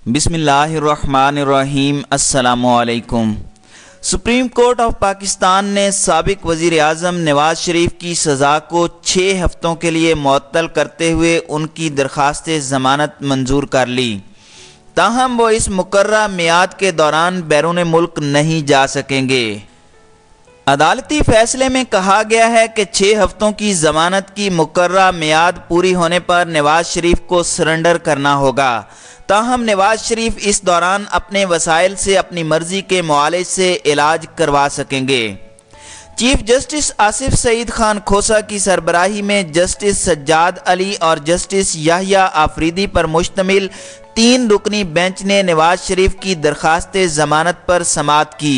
بسم اللہ الرحمن الرحیم۔ السلام علیکم۔ سپریم کورٹ آف پاکستان نے سابق وزیر اعظم نواز شریف کی سزا کو 6 ہفتوں کے لیے معطل کرتے ہوئے ان کی درخواست ضمانت منظور کر لی، تاہم وہ اس مقررہ میعاد کے دوران بیرون ملک نہیں جا سکیں گے۔ عدالتی فیصلے میں کہا گیا ہے کہ 6 ہفتوں کی ضمانت کی مقررہ میعاد پوری ہونے پر نواز شریف کو سرنڈر کرنا ہوگا، تاہم نواز شریف اس دوران اپنے وسائل سے اپنی مرضی کے معالج سے علاج کروا سکیں گے۔ چیف جسٹس آصف سعید خان کھوسہ کی سربراہی میں جسٹس سجاد علی اور جسٹس یحییٰ آفریدی پر مشتمل 3 رکنی بینچ نے نواز شریف کی درخواست ضمانت پر سماعت کی۔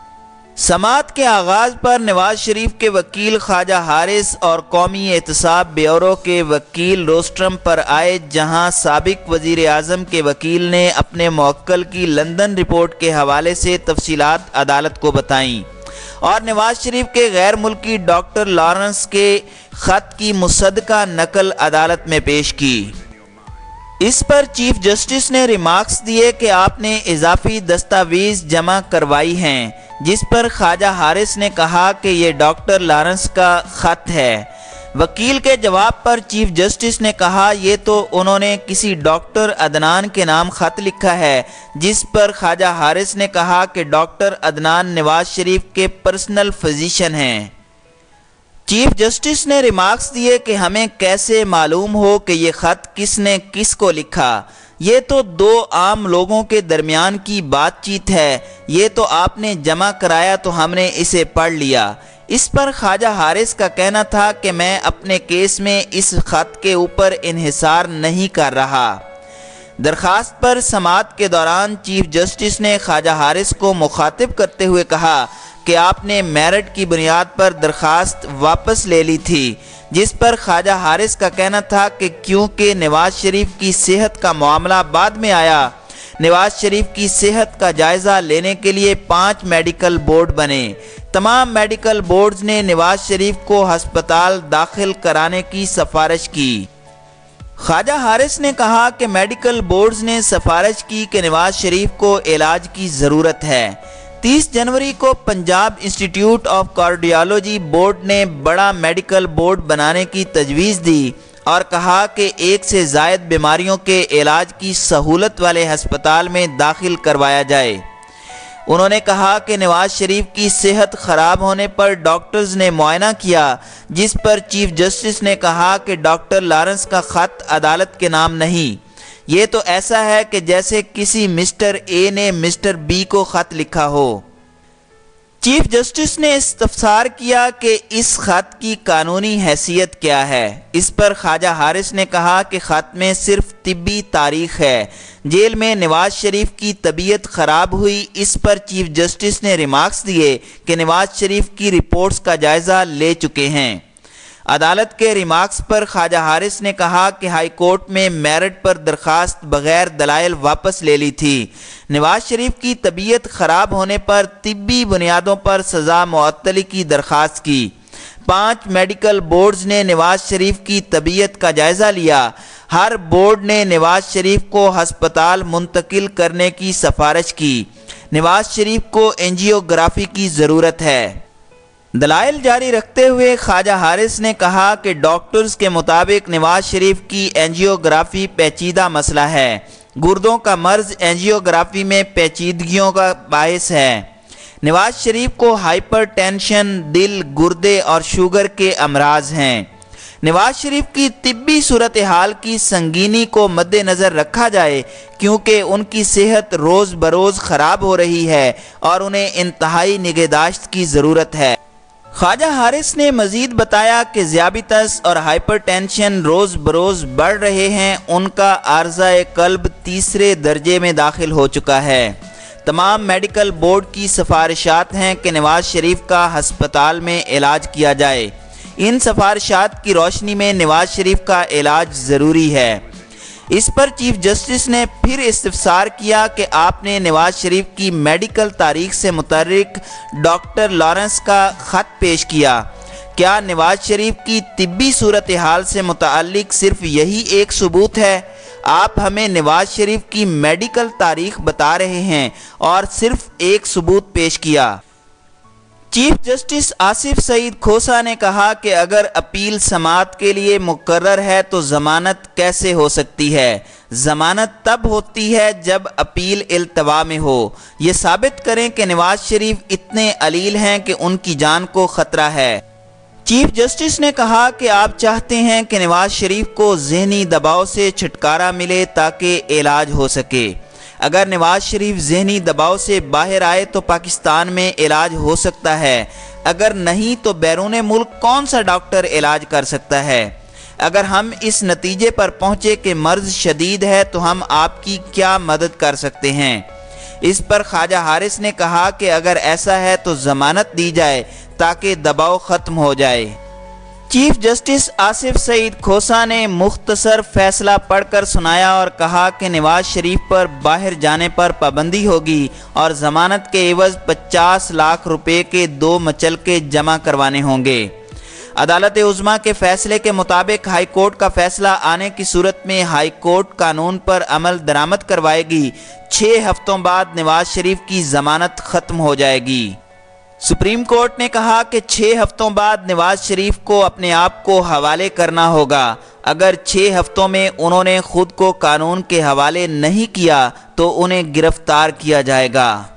سماعت کے آغاز پر نواز شریف کے وکیل خواجہ حارث اور قومی احتساب بیورو کے وکیل روسٹرم پر آئے، جہاں سابق وزیر اعظم کے وکیل نے اپنے موکل کی لندن رپورٹ کے حوالے سے تفصیلات عدالت کو بتائیں اور نواز شریف کے غیر ملکی ڈاکٹر لارنس کے خط کی مصدقہ نقل عدالت میں پیش کی۔ اس پر چیف جسٹس نے ریمارکس دیے کہ آپ نے اضافی دستاویز جمع کروائی ہیں، جس پر خواجہ حارث نے کہا کہ یہ ڈاکٹر لارنس کا خط ہے۔ وکیل کے جواب پر چیف جسٹس نے کہا یہ تو انہوں نے کسی ڈاکٹر عدنان کے نام خط لکھا ہے، جس پر خواجہ حارث نے کہا کہ ڈاکٹر عدنان نواز شریف کے پرسنل فزیشین ہیں۔ چیف جسٹس نے ریمارکس دیے کہ ہمیں کیسے معلوم ہو کہ یہ خط کس نے کس کو لکھا؟ یہ تو 2 عام لوگوں کے درمیان کی بات چیت ہے، یہ تو آپ نے جمع کرایا تو ہم نے اسے پڑھ لیا۔ اس پر خواجہ حارث کا کہنا تھا کہ میں اپنے کیس میں اس خط کے اوپر انحصار نہیں کر رہا۔ درخواست پر سماعت کے دوران چیف جسٹس نے خواجہ حارث کو مخاطب کرتے ہوئے کہا کہ آپ نے میرٹ کی بنیاد پر درخواست واپس لے لی تھی، جس پر خواجہ حارث کا کہنا تھا کہ کیونکہ نواز شریف کی صحت کا معاملہ بعد میں آیا، نواز شریف کی صحت کا جائزہ لینے کے لیے 5 میڈیکل بورڈ بنے۔ تمام میڈیکل بورڈز نے نواز شریف کو ہسپتال داخل کرانے کی سفارش کی۔ خواجہ حارث نے کہا کہ میڈیکل بورڈز نے سفارش کی کہ نواز شریف کو علاج کی ضرورت ہے۔ 30 جنوری کو Punjab institute of cardiology board نے بڑا میڈیکل بورڈ بنانے کی تجویز دی اور کہا کہ 1 سے زائد بیماریوں کے علاج کی سہولت والے ہسپتال میں داخل کروایا جائے۔ انہوں نے کہا کہ نواز شریف کی صحت خراب ہونے پر ڈاکٹرز نے معائنہ کیا، جس پر چیف جسٹس نے کہا کہ ڈاکٹر لارنس کا خط عدالت کے نام نہیں، یہ تو ایسا ہے کہ جیسے کسی مسٹر اے نے مسٹر بی کو خط لکھا ہو۔ چیف جسٹس نے استفسار کیا کہ اس خط کی قانونی حیثیت کیا ہے۔ اس پر خواجہ حارث نے کہا کہ خط میں صرف طبی تاریخ ہے۔ جیل میں نواز شریف کی طبیعت خراب ہوئی، اس پر چیف جسٹس نے ریمارکس دیے کہ نواز شریف کی رپورٹس کا جائزہ لے چکے ہیں۔ عدالت کے ریمارکس پر خواجہ حارث نے کہا کہ ہائی کورٹ میں میرٹ پر درخواست بغیر دلائل واپس لے لی تھی۔ نواز شریف کی طبیعت خراب ہونے پر طبی بنیادوں پر سزا معطلی کی درخواست کی۔ 5 میڈیکل بورڈز نے نواز شریف کی طبیعت کا جائزہ لیا۔ ہر بورڈ نے نواز شریف کو ہسپتال منتقل کرنے کی سفارش کی۔ نواز شریف کو اینجیوگرافی کی ضرورت ہے۔ دلائل جاری رکھتے ہوئے خواجہ حارث نے کہا کہ ڈاکٹرز کے مطابق نواز شریف کی اینجیوگرافی پیچیدہ مسئلہ ہے۔ گردوں کا مرض اینجیوگرافی میں پیچیدگیوں کا باعث ہے۔ نواز شریف کو ہائپر ٹینشن، دل، گردے اور شوگر کے امراض ہیں۔ نواز شریف کی طبی صورتحال کی سنگینی کو مد نظر رکھا جائے، کیونکہ ان کی صحت روز بروز خراب ہو رہی ہے اور انہیں انتہائی نگہداشت کی ضرورت ہے۔ خواجہ حارث نے مزید بتایا کہ ذیابیطس اور ہائپر ٹینشن روز بروز بڑھ رہے ہیں، ان کا عارضہ قلب 3 درجے میں داخل ہو چکا ہے۔ تمام میڈیکل بورڈ کی سفارشات ہیں کہ نواز شریف کا ہسپتال میں علاج کیا جائے۔ ان سفارشات کی روشنی میں نواز شریف کا علاج ضروری ہے۔ اس پر چیف جسٹس نے پھر استفسار کیا کہ آپ نے نواز شریف کی میڈیکل تاریخ سے متعلق ڈاکٹر لارنس کا خط پیش کیا۔ کیا نواز شریف کی طبی صورتحال سے متعلق صرف یہی ایک ثبوت ہے؟ آپ ہمیں نواز شریف کی میڈیکل تاریخ بتا رہے ہیں اور صرف ایک ثبوت پیش کیا۔ چیف جسٹس آصف سعید کھوسہ نے کہا کہ اگر اپیل سماعت کے لیے مقرر ہے تو ضمانت کیسے ہو سکتی ہے؟ ضمانت تب ہوتی ہے جب اپیل التوا میں ہو۔ یہ ثابت کریں کہ نواز شریف اتنے علیل ہیں کہ ان کی جان کو خطرہ ہے۔ چیف جسٹس نے کہا کہ آپ چاہتے ہیں کہ نواز شریف کو ذہنی دباؤ سے چھٹکارا ملے تاکہ علاج ہو سکے۔ اگر نواز شریف ذہنی دباؤ سے باہر آئے تو پاکستان میں علاج ہو سکتا ہے، اگر نہیں تو بیرون ملک کون سا ڈاکٹر علاج کر سکتا ہے؟ اگر ہم اس نتیجے پر پہنچے کہ مرض شدید ہے تو ہم آپ کی کیا مدد کر سکتے ہیں؟ اس پر خواجہ حارث نے کہا کہ اگر ایسا ہے تو ضمانت دی جائے تاکہ دباؤ ختم ہو جائے۔ چیف جسٹس آصف سعید کھوسہ نے مختصر فیصلہ پڑھ کر سنایا اور کہا کہ نواز شریف پر باہر جانے پر پابندی ہوگی اور ضمانت کے عوض 50 لاکھ روپے کے 2 مچلکے جمع کروانے ہوں گے۔ عدالت عظمیٰ کے فیصلے کے مطابق ہائی کورٹ کا فیصلہ آنے کی صورت میں ہائی کورٹ قانون پر عمل درآمد کروائے گی۔ 6 ہفتوں بعد نواز شریف کی ضمانت ختم ہو جائے گی۔ سپریم کورٹ نے کہا کہ 6 ہفتوں بعد نواز شریف کو اپنے آپ کو حوالے کرنا ہوگا۔ اگر 6 ہفتوں میں انہوں نے خود کو قانون کے حوالے نہیں کیا تو انہیں گرفتار کیا جائے گا۔